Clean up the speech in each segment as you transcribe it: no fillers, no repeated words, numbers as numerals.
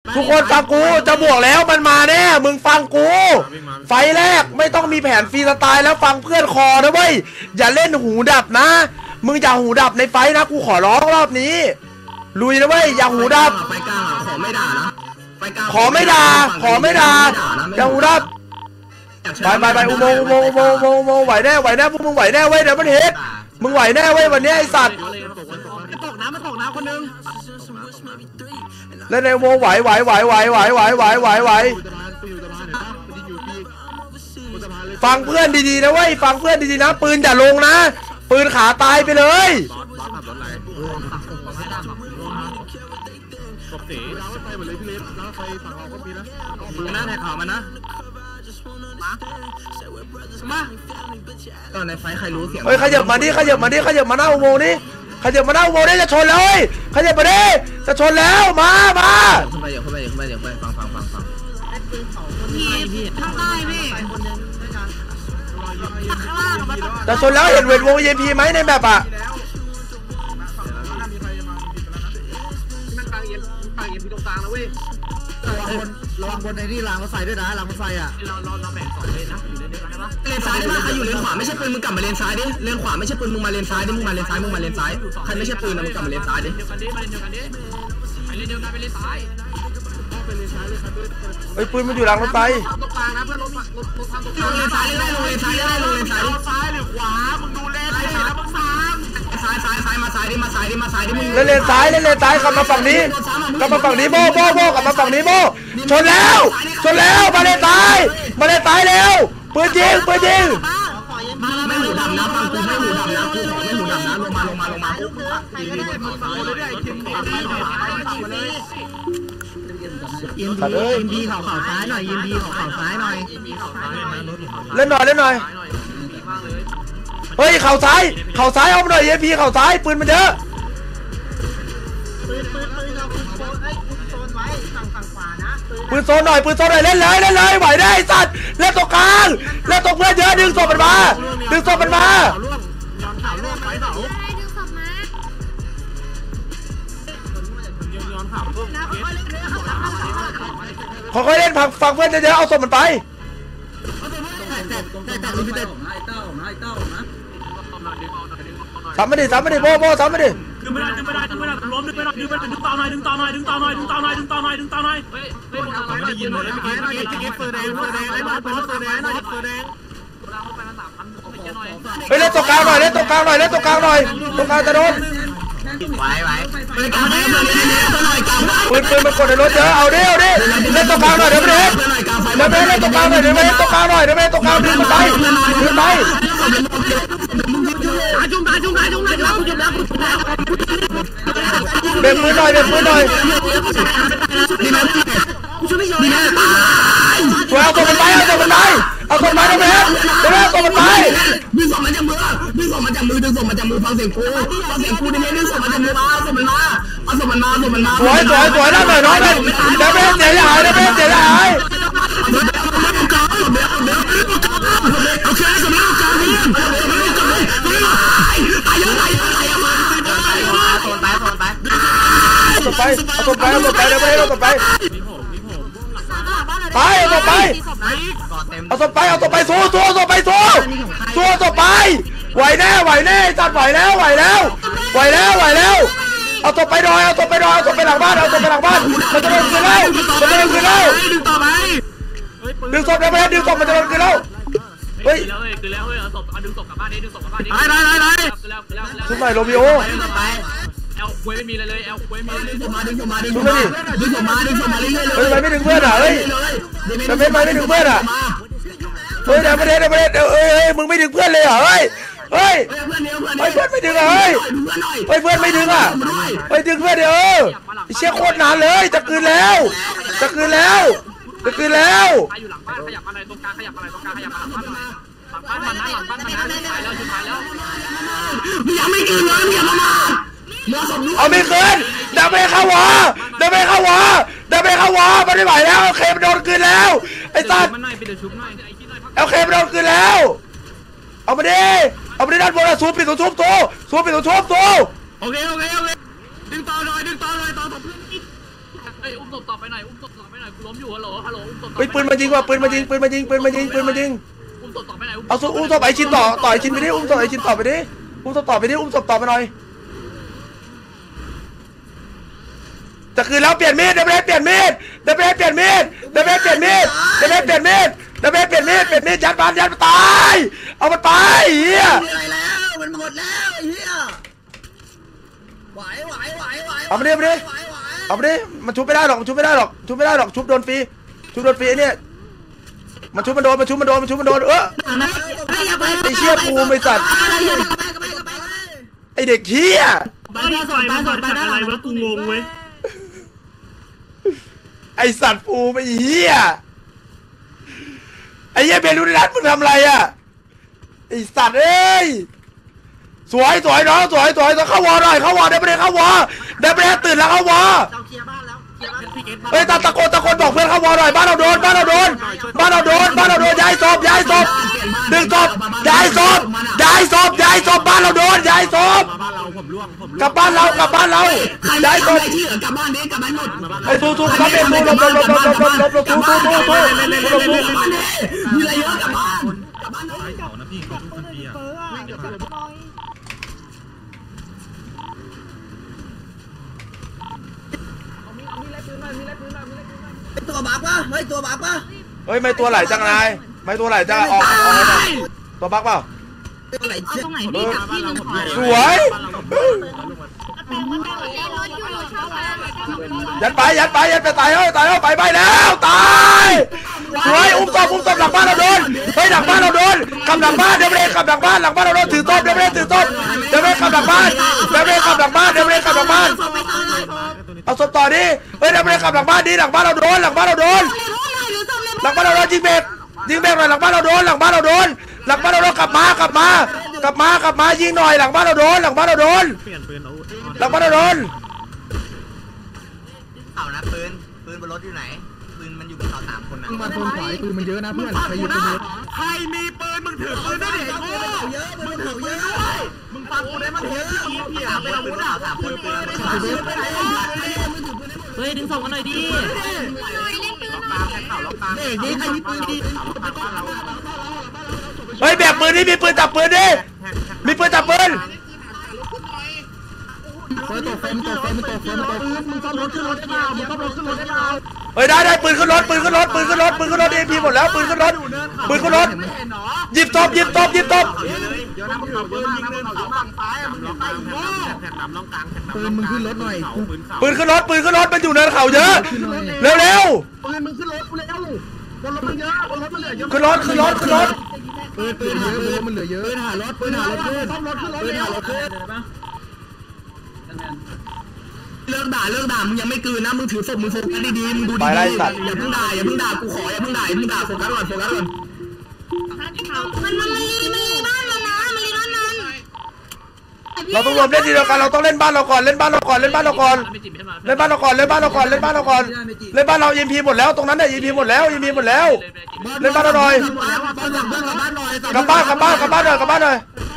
ทุกคนฟังกูจะบวกแล้วมันมาแน่มึงฟังกูไฟแรกไม่ต้องมีแผนฟรีสไตล์แล้วฟังเพื่อนคอนะเว้ยอย่าเล่นหูดับนะมึงอย่าหูดับในไฟนะกูขอร้องรอบนี้ลุยนะเว้ยอย่าหูดับไฟกลางขอไม่ด่านะขอไม่ด่าอย่าหูดับไปอุโมงค์ไหวแน่พวกมึงไหวแน่เว้ยเดี๋ยวมันเฮ็ดมึงไหวแน่เว้ยวันนี้ไอสัตว์ตกน้ำคนนึงเล่นในอุโมงค์ไหวฟังเพื่อนดีๆนะเว้ยฟังเพื่อนดีๆนะปืนอย่าลงนะปืนขาตายไปเลยหน้าแทงข่าวมันนะมาตอนในไฟใครรู้เสียงเฮ้ยขยับมาหน้าอุโมงค์นี่ขยับมาหน้าอุโมงค์นี่จะชนเลยขยับมาดิจะชนแล้วมาขึ้นไปเดี๋ยวฟังข้างใต้พี่จะชนแล้วเห็นเวทวงเย็นพีไหมในแบบอ่ะระวังบนในนี่รางรถไฟด้วยนะรางรถไฟอ่ะเราแบ่ง2เลนนะอยู่เลนซ้ายได้ไหมใครอยู่เลนขวาไม่ใช่ปืนมึงกลับมาเลนซ้ายดิเลนขวาไม่ใช่ปืนมึงมาเลนซ้ายดิมึงมาเลนซ้ายใครไม่ใช่ปืนนะมึงกลับมาเลนซ้ายดิไอ้ปืนมันอยู่หลังรถไฟลงเลนซ้ายหรือขวามึงดูเลนซ้ายมึงซ้ายมาซ้ายดิมึงเล่นซ้ายกลับมาฝั่งนี้โบกลับมาฝั่งนี้โบชนแล้วมาเลนซ้ายเร็วปืนยิงไม่หูดับนะฟังกูไม่หูดับนะกูขอไม่หูดับนะลงมายินดีข่าวซ้ายหน่อยเล่นหน่อยเฮ้ยเข่าซ้ายเอาหน่อยเอ็มพีเข่าซ้ายปืนมันเยอะปืนโซนหน่อยเล่นเลยไหวได้สัตว์เล่นตรงกลางเล่นตรงเพื่อนเยอะดึงศพมันมาค่อยๆเล่นฟังเพื่อนเยอะเอาศพมันไปซ้ำมาดิโบซ้ำมาดิดึงไม่ได้ล้มดึงต่อหน่อยไม่ได้ยินเลยเปิดแดงไอ้บ้าเปิดแดงเฮ้ยเล่นตรงกลางหน่อยตรงกลางจะโดนไหวปืนมันกดในรถเยอะเอาดิเล่นตรงกลางหน่อยเดี๋ยวไม่เล่นตรงกลางหน่อยดึงมันไปเบรกปืนหน่อยช่วยเอาตัวมันไปได้ไหมเอาตัวมันไปดึงส่งมันจากมือฟังเสียงกูดึงส่งมันจากมือเอาส่งมันมาสวยได้หน่อยน้อยเลยเดี๋ยวไม่เสียหายโอเคส่งไปเดี๋ยวไม่ให้เราต่อไปเอาต่อไปสู้ไหวแน่จัดไหวแล้วเอาตัวไปหน่อยเอาตัวไปหลังบ้านมันจะโดนคืนแล้วดึงศพได้ไหมดึงศพมันจะโดนคืนแล้วเฮ้ยดึงศพกลับบ้านได้ชุดใหม่โรมิโอไม่มีเลยดึงศพมาเรื่อยๆเฮ้ยไม่ดึงเพื่อนอ่ะเฮ้ยไม่ดึงเพื่อนอ่ะเฮ้ยเดี๋ยวมึงไม่ดึงเพื่อนเลยเหรอเฮ้ยเพื่อนไม่ดึงอ่ะเพื่อนไม่ดึงอ่ะดึงเพื่อนเดี๋ยวเชี่ยโคตรนานเลยจะคืนแล้วอยู่หลังบ้านขยับมาเลยตรงกลางขยับมาหลังบ้านยังไม่คืนเลยอย่ามาเอาไม่คืนเดี๋ยวไม่เข้าวอมันไม่ไหวแล้วเคมโดนคืนแล้วไอ้สัตว์เอาเคมโดนคืนแล้วเอามาดิด้านบนสูบปิดตัวทุบตัวโอเคดึงต่อหน่อยต่อเพื่อนไอ้อุ้มศพต่อไปไหนอุ้มศพต่อไปไหนกูล้มอยู่ฮัลโหลอุ้มศพไปปืนมายิงว่ะปืนมายิงอุ้มศพต่อไปไหนเอาอุ้มศพไอชินต่อไอชินไปดิอุ้มศพไอชินต่อไปดิอุ้มศพต่อไปดิอุ้มศพต่อไปหน่อยจะคืนแล้วเปลี่ยนมีดเดบเปลี่ยนมีดยัดบ้านยัดตายเอามันไปเฮียอะไรแล้วมันหมดแล้วเฮียไหวเอาไปดิมันชุบไม่ได้หรอกชุบโดนฟรีไอ้เนี่ยมันชุบมันโดนไอ้เชี่ยปูไม่สัตว์ไอเด็กเฮียไปอะไรวะกูงงเว้ยไอสัตว์ปูไม่เฮียไอ้เหี้ยเบลูนัทมึงทำอะไรอ่ะไอสัตว์เอ้ยสวยน้องสวยเข้าวอหน่อยเข้าวอได้ประเด็นเข้าวอได้ประเด็นตื่นแล้วเข้าวอเฮ้ยตะโกนบอกเพื่อนเข้าวอหน่อยบ้านเราโดนย้ายศพดึงศพย้ายศพบ้านเราโดนย้ายศพกลับบ้านเราย้ายศพกลับบ้านดิกลับบ้านหมดไอ้ทูกลับเองทูลบมีอะไรเยอะกลับบ้านตัวบักปะเฮ้ยตัวบักปะเฮ้ยไม่ตัวไหลจังนายไม่ตัวไหลจังออกตัวบักเปล่าสวยยัดไปตายไปไปแล้วตายสวยอุ้มศพหลังบ้านเราโดนเฮ้ยหลังบ้านเราโดนกำหลังบ้านเดบเรกำหลังบ้านหลังบ้านเราโดนถือต้นเดบเรกำหลังบ้านเอาศพต่อดิเฮ้ยเดบเรกำหลังบ้านดิหลังบ้านเราโดนยิงเบรกหน่อยหลังบ้านเราโดนกลับมายิงหน่อยหลังบ้านเราโดนเอานะปืนบนรถอยู่ไหนปืนมันอยู่บนเขา3 คนนะมึงมาโซนขวาปืนมันเยอะนะเพื่อนใครอยู่ตรงนี้ใครมีปืนมึงถือปืนได้ดิมึงฟังกูได้มั้ยพี่ไปเอาปืนเขา3 คนเฮ้ยดึงส่งกันหน่อยดิเฮ้ยแบบปืนนี่มีปืนจับปืนดิมีปืนจับปืนเฮ้ยได้ปืนขึ้นรถเอ็มพีหมดแล้วปืนขึ้นรถหยิบตบปืนมึงขึ้นรถหน่อยปืนขึ้นรถมันอยู่เนินเขาเยอะเร็วปืนมึงขึ้นรถเร็วบนรถมันเยอะบนรถมันเหลือเยอะขึ้นรถปืนเยอะบนรถมันเหลือเยอะปืนหารถขึ้นเลิกด่ามึงยังไม่กลืนนะมึงถือศพมึงโฟกัสดีๆมึงดูดีๆอย่าเพิ่งด่ากูขออย่าเพิ่งด่าโฟกัสก่อนมันรีบ้านมันนะมันรีบ้านมันเราต้องรวมเล่นทีเดียวกันเราต้องเล่นบ้านเราก่อนเล่นบ้านเรายิมพีหมดแล้วตรงนั้นเนี่ยยิมพีหมดแล้วเล่นบ้านเราหน่อยกลับบ้านหน่อยกลับบ้านหน่อยกลับบ้าน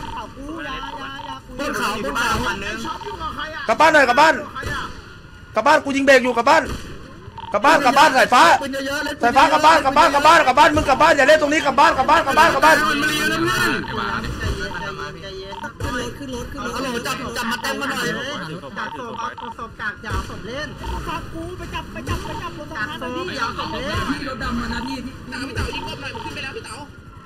กูยิงเบรกอยู่กลับบ้านสายฟ้ากลับบ้านมึงกลับบ้านอย่าเล่นตรงนี้กลับบ้านขึ้นรถจับมาเต็มมาหน่อยจับศพกากยาวศพเล่นครับกูไปจับรถตรงนั้นนะพี่ยาวศพเล่นรถดำมานะพี่เต๋ายิงรถหน่อยขึ้นไปแล้วพี่เต๋า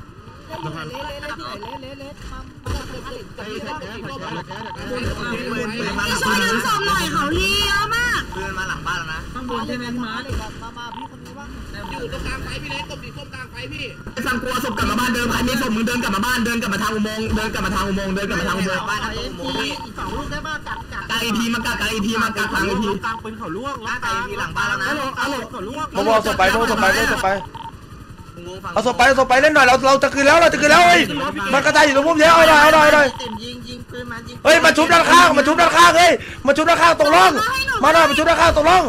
พี่ช่วยดึงศพหน่อยเขาเลี้ยวมากปืนมาหลังบ้านแล้วนะข้างบนใช่ไหมพี่มาพี่คนนี้ว่าอยู่ตรงกลางไฟพี่เล็กตบสีส้มกลางไฟพี่สั่งกลัวศพกลับมาบ้านเดิมใครมีศพมึงเดินกลับมาบ้านเดินกลับมาทางอุโมงค์บ้านทางอุโมงค์อีก2 ลูกได้ป่ะกัดอีพีมากางอีพีกลางปืนเขาล่วงแล้วกางอีพีหลังบ้านแล้วนะเขาล่วงเอาศพไปเอาศพไปเล่นหน่อยเราจะคืนแล้วเฮ้ยมันกระจายอยู่ตรงมุมเยอะเอาหน่อยเฮ้ยมาชุบด้านข้างเฮ้ยมาชุบด้านข้างตรงร่องมาหน่อยมาชุบด้านข้างตรงร่อง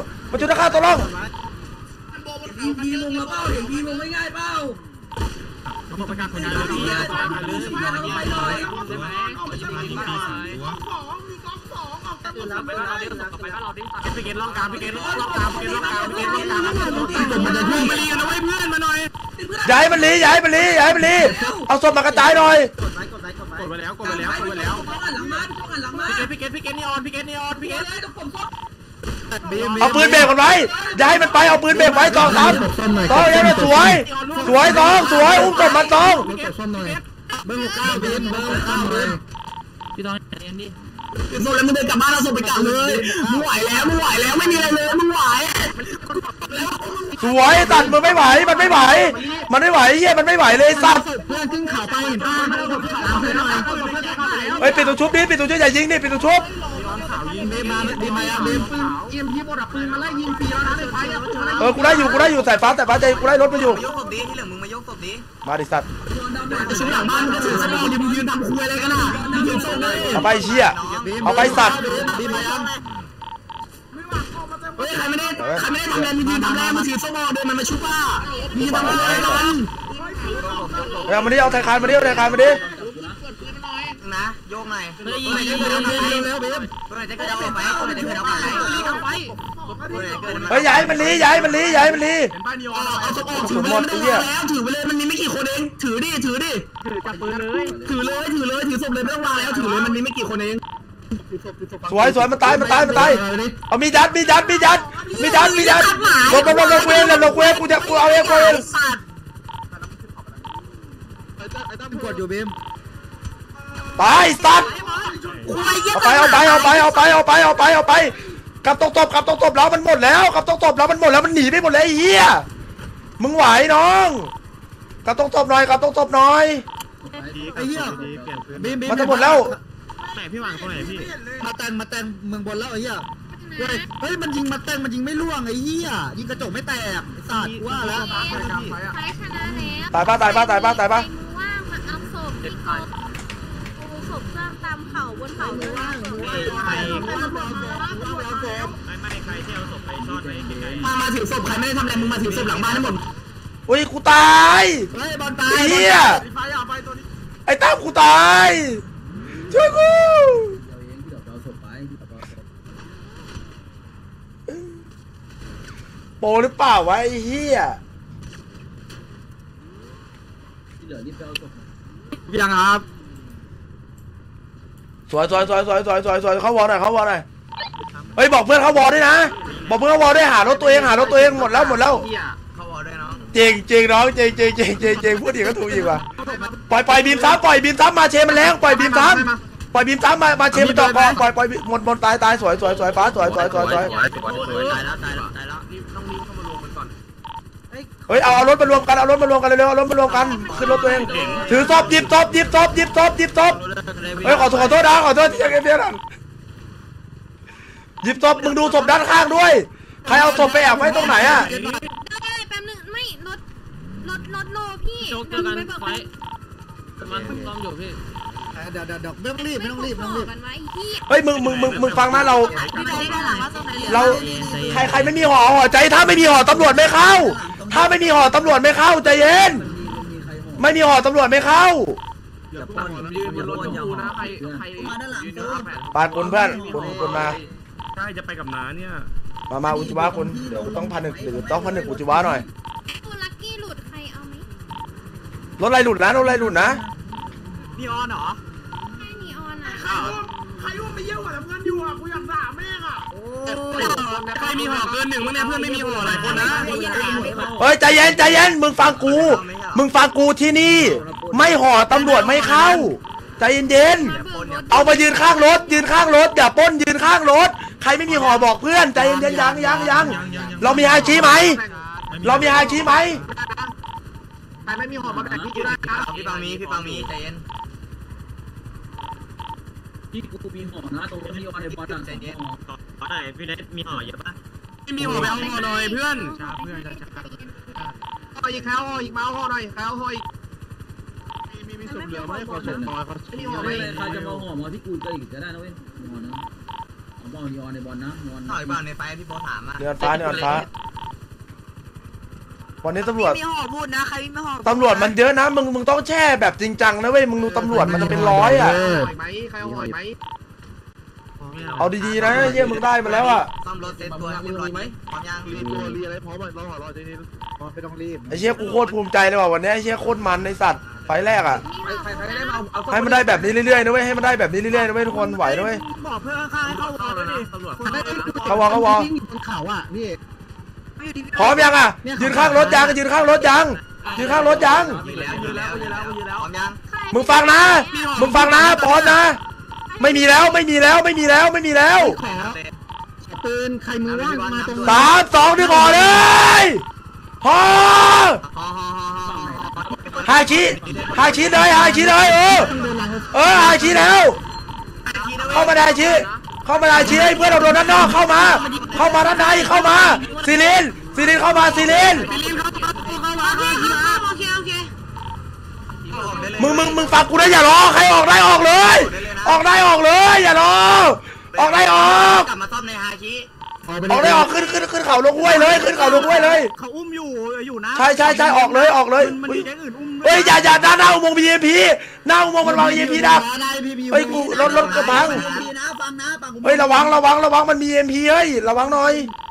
พีลงมาเป้าพีลงไม่ง่ายเป้าประกาศผลงานพี่เกณฑ์ล่องกลางพี่เกณฑ์ล่องกลางพี่เกณฑ์ล่องกลางพี่เกณฑ์ล่องกลางมันจะยุ่งมาลีกันนะเว้ยเพื่อนมาหน่อยย้ายมันลีย้ายมันลีย้ายมันลีเอาศพมากระจายหน่อยกดไปแล้วกดไปแล้วกดไปแล้วหลังมาหลังมาพี่เกณฑ์นีออนพี่เกณฑ์นีออนพี่เกณฑ์เลยต้องผมก็เอาปืนเบรกมันไว้ย้ายมันไปเอาปืนเบรกไว้ตองซ้ำตองย้ายมันสวยสวยตองสวยอุ้มศพมันตองเบอร์69บีมเบอร์69เลยพี่ต้องเรียนดิส่งแล้วมึงเดินกลับบ้านเราส่งไปกลับเลยมึงไหวแล้วมึงไหวแล้วไม่มีอะไรเลยมึงไหวสวยตัดมึงไม่ไหวมันไม่ไหวมันไม่ไหวเฮียมันไม่ไหวเลยสัตว์เพื่อนขึ้นเขาไปเห็นป้าไม่ได้ส่งข่าวให้หน่อยเฮ้ยปิดตัวชุบดิปิดตัวชุบอย่ายิงดิปิดตัวชุบยิงบีมมาบีมมาบีมปืนเอ็มพีหมดอ่ะปืนมาไล่ยิงฟรีแล้วนะในไฟอ่ะปืนมาไล่กูได้อยู่สายฟ้าใจกูได้รถมาอยู่ยกศพดีที่เหลือมึงมายกศพดีมาดิสัตว์ชุดหลังบ้านมึงจะถือสมองดิมึงยืนทำคุยอะไรกันอ่ะมึงยืนส่งเลยเอาไปเชี่ยเอาไปสัตว์บีมมายังเฮ้ยใครไม่ได้ทำแรงมึงยืนทำแรงมึงถือสมองเดินมันมาชุบป้ามึงยืนทำแรงกันเอามาดิเอาไทยคานมาดิเอาไทยคานมาดินะโยกหน่อยไม่ได้ยิงเร็วบีมตัวไหนจะเกิดเอาไปตัวไหนจะเกิดเอาไปเฮ้ยย้ายมันลีย้ายมันลีย้ายมันลีเห็นป้านีออนเอาศพออกถือไปเลยไม่ต้องวางแล้วถือไปเลยมันมีไม่กี่คนเองถือดิถือจับปืนเลยถือศพเลยไม่ต้องวางแล้วถือเลยมันมีไม่กี่คนเองสวยมันตายเอามีดัดลงเวรกูจะเอาเองกดอยู่บีมตายสัตว์เอาไปกับตบแล้วมันหมดแล้วกับตบแล้วมันหนีไปหมดแล้วไอ้เหี้ยมึงไหวน้องกับตบหน่อยไอ้เหี้ยบีมมันจะหมดแล้วไหนพี่หวังตรงไหนพี่มาแต่งเมืองบนแล้วไอ้เหี้ยเฮ้ยมันยิงมาแต่งมันยิงไม่ล่วงไอ้เหี้ยยิงกระจกไม่แตกไอ้สัตว์ว่าแล้วใช้ชนะแล้วตายป่ะว่ามันเอาศพที่ศพเครื่องตามเขาบนเขาเลยว่าไม่ใครที่เอาศพไปซ่อนไว้ไกลมาถือศพใครไม่ได้ทำอะไรมึงมาถือศพหลังบ้านทั้งหมดอุ้ยกูตายเฮ้ยบอลตายไอ้เหี้ยๆไฟเอาไปตัวนี้ไอ้ตั้มกูตายช่วยกูโปหรือเปล่าวะไอ้เหี้ยยังครับสวยเข้าวอลหน่อยเฮ้ยบอกเพื่อนเข้าวอลด้วยนะบอกเพื่อนเข้าวอลด้วยหารถตัวเองหมดแล้วเขาบอกด้วยน้องจริงน้องจริงพูดอีกก็ถูกอีกว่ะปล่อยบีมซ้ำมาเชมันแรงปล่อยบีมซ้ำมาเชมันต่อก่อนปล่อยหมดตายสวยฟ้าสวยตายแล้วต้องรีบเข้ามารวมกันก่อนเฮ้ยเอารถมารวมกันเร็วขึ้นรถตัวเองถือศพหยิบศพเฮ้ยขอโทษนะที่ยังเบี้ยนั่นหยิบศพมึงดูศพด้านข้างด้วยใครเอาศพไปแอบไว้ตรงไหนอะแป๊บนึงไม่รถโลพี่โจ๊กเจอกันไฟมันต้องอยู่พี่เดี๋ยวไม่ต้องรีบกันไว้ที่เฮ้ยมึงฟังนะเราใครไม่มีห่อใจถ้าไม่มีห่อตำรวจไม่เข้าใจเย็นไม่มีห่อตำรวจไม่เข้าอย่าปนยืนบนรถชมพูนะใครมาด้านหลังยืนแผนปานคุณเพื่อนคุณมาใช่จะไปกับน้าเนี่ยมาอุจิวะคุณเดี๋ยวต้อง1,000หรือต้อง1,000อุจิวะหน่อยตัวลักกี้หลุดใครเอาไหมรถอะไรหลุดนะนีออนเหรอให้นีออนนะใครว่าไปเยี่ยวกับเพื่อนอยู่อ่ะกูอยากด่าแม่งอ่ะใครมีห่อเกิน1มั้งเนี่ยเพื่อนไม่มีห่อหลายคนนะเฮ้ยใจเย็นมึงฟังกูที่นี่ไม่ห่อตำรวจไม่เข้าใจเย็นเอามายืนข้างรถอย่าปล้นยืนข้างรถใครไม่มีห่อบอกเพื่อนใจเย็นยังเรามีฮาชิไหมใครไม่มีห่อมาแบ่งพี่กูได้ครับพี่ปังมีใจเย็นพี่กูมีห่อนะตรงที่ออนในบอลใจเย็นไหนพี่เล็กมีห่อเยอะปะไม่มีห่อไปเอาห่อหน่อยเพื่อนห่ออีกแล้วห่ออีกมาห่อหน่อยแล้วห่ออีกมีส่วนเหลือไหมขอส่งหน่อยเขาไม่ห่อไหมใครจะมาห่อมาพี่กูก็อีกจะได้นะเว้ยห่อนะเอาบอลยอนในบอลนะยอนต่อยบ้างในไฟพี่โบถามอ่ะเดือนฟ้าวันนี้ตำรวจมีห่อพูดนะใครไม่ห่อตำรวจมันเยอะนะมึงต้องแช่แบบจริงจังนะเว้ยมึงดูตำรวจมันจะเป็นร้อยอ่ะห่อไหมใครห่อไหมเอาดีๆนะเยี่ยมึงได้มาแล้วอ่ะซ่อมรถเซ็ตตัวเรียบร้อยไหมพร้อมยังรีบตัวรีอะไรพร้อมเราหอรอทีนี้ไม่ต้องรีบไอ้เชี่ยกูโคตรภูมิใจเลยว่ะวันนี้ไอ้เชี่ยโคตรมันในสัตว์ไฟแรกอ่ะใครได้มาเอาให้มันได้แบบนี้เรื่อยๆนะเว้ยให้มันได้แบบนี้เรื่อยๆนะเว้ยทุกคนไหวนะเว้ยบอกเพื่อนข้างๆให้เข้าวอลด้วยดิตำรวจเขาวอเขาวอบนเขาอ่ะพี่พร้อมยังอ่ะยืนข้างรถยังยืนข้างรถยังยืนข้างรถยังยืนแล้วพร้อมยังมึงฟังนะมึงฟังนะพร้อมนะไม่มีแล้วไม่มีแล้วไม่มีแล้วไม่มีแล้วปืนใครมือว่างมาตรง 3 2 1ออกเลยพอหาชีเลยหาชีเลยหาชีแล้วเข้ามาได้ชีเข้ามาได้ชีให้เพื่อนเราโดนด้านนอกเข้ามาด้านในเข้ามาซีลินเข้ามาซีลินมึงฟังกูนะอย่ารอใครออกได้ออกเลยออกได้ออกเลยอย่ารอออกได้ออกกลับมาซ่อมในฮาชิออกได้ออกขึ้นเขาลงห้วยเลยขึ้นเขาลงห้วยเลยเขาอุ้มอยู่นะใช่ออกเลยมันมีแก๊งอื่นอุ้มเฮ้ยอย่าหน้าอุโมงค์ EMP หน้าอุโมงค์มันวาง EMP นะเฮ้ยกูรถกระพังนะฟังนะฟังเฮ้ยระวังมันมี EMP เฮ้ยระวังหน่อยฟ